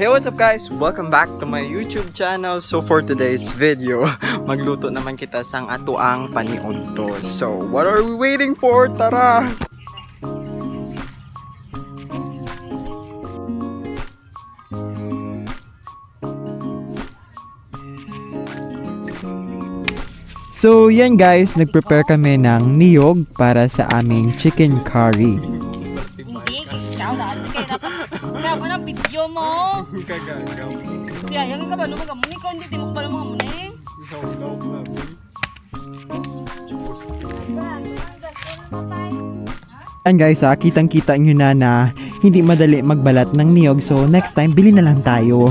Hey, what's up guys? Welcome back to my YouTube channel. So for today's video, magluto naman kita sang atuang paniudto. So what are we waiting for? Tara! So yan guys, nagprepare kami ng niyog para sa aming chicken curry. Hindi, ikaw na. Kaya mo na video mo. Kagagaw. Siya, yung ka ba lumang muni ko, hindi timok pa lumang muni. And guys, kitang-kita nyo na hindi madali magbalat ng niyog. So next time, bili na lang tayo.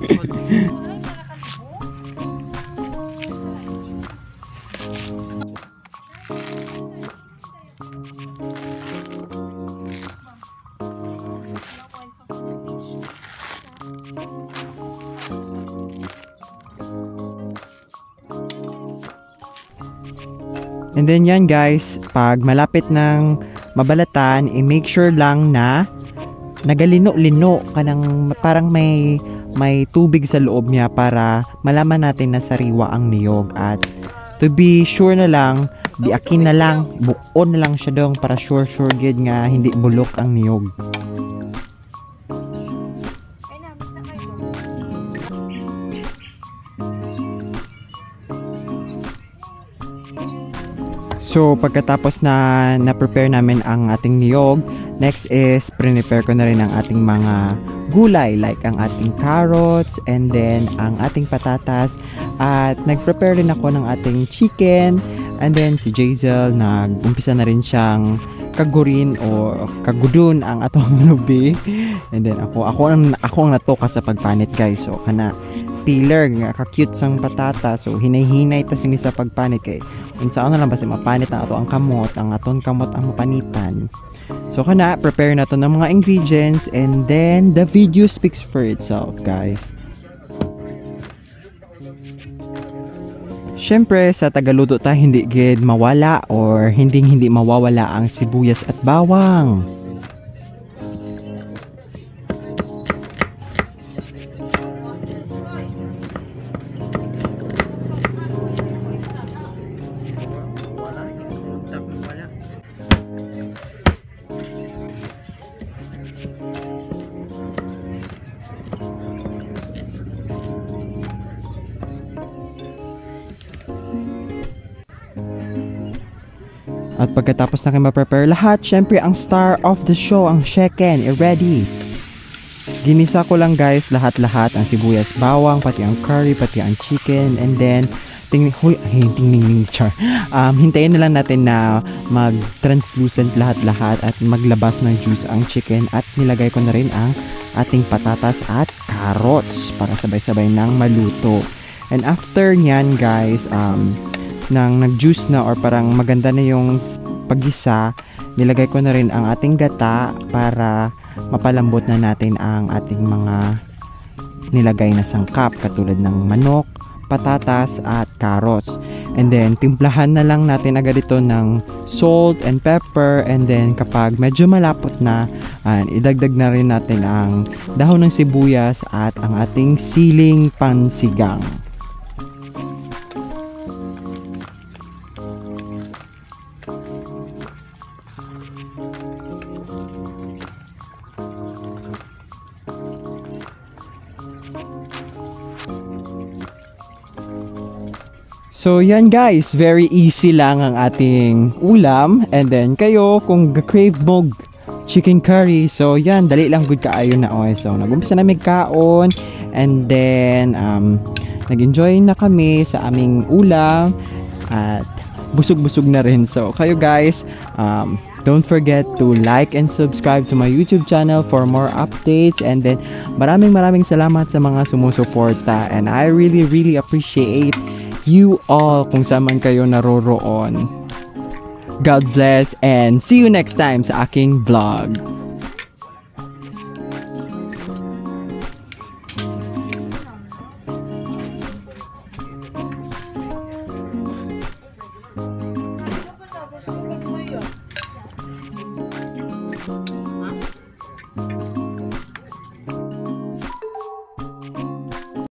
And then yan guys, pag malapit ng mabalatan, i-make sure lang na nagalino-lino kanang parang may tubig sa loob niya para malaman natin na sariwa ang niyog. At to be sure na lang, biakin na lang, buon na lang siya dong para sure good nga hindi bulok ang niyog. So pagkatapos na prepare namin ang ating niyog, next is prepare ko na rin ang ating mga gulay like ang ating carrots and then ang ating patatas, at nagprepare rin ako ng ating chicken, and then si Jazel nag-umpisa na rin siyang kagurin o kagudun ang atong lubi, and then ako ang natoka sa pagpanit guys. So kana peeler nga ka-cute sang patata, so hinay-hinay ta sini sa pagpanit kay unsaon na lang basta mapanit ang ato ang kamot, ang aton kamot ang mapanitan. So kana prepare na to ng mga ingredients, and then the video speaks for itself guys. Syempre sa tagaluto ta hindi gid mawala or hindi mawawala ang sibuyas at bawang. At pagkatapos na kayo ma-prepare lahat, syempre ang star of the show, ang chicken, ready. Ginisa ko lang guys lahat-lahat, ang sibuyas, bawang, pati ang curry, pati ang chicken, and then hintayin na lang natin na mag-translucent lahat-lahat at maglabas ng juice ang chicken, at nilagay ko na rin ang ating patatas at carrots para sabay-sabay nang maluto. And after nyan guys, nang nag-juice na or parang maganda na yung paggisa, nilagay ko na rin ang ating gata para mapalambot na natin ang ating mga nilagay na sangkap katulad ng manok, patatas at carrots. And then timplahan na lang natin agad ito ng salt and pepper, and then kapag medyo malapot na, idagdag na rin natin ang dahon ng sibuyas at ang ating siling pansigang. So yan guys, very easy lang ang ating ulam. And then kayo kung crave mo chicken curry, so yan, dali lang good kaayo na oy. So nag-umpisa na magkaon, and then nag-enjoy na kami sa aming ulam at busog-busog na rin. So kayo guys, don't forget to like and subscribe to my YouTube channel for more updates, and then maraming salamat sa mga sumusuporta, and I really appreciate you all kung saan man kayo naroroon. God bless, and see you next time sa aking vlog.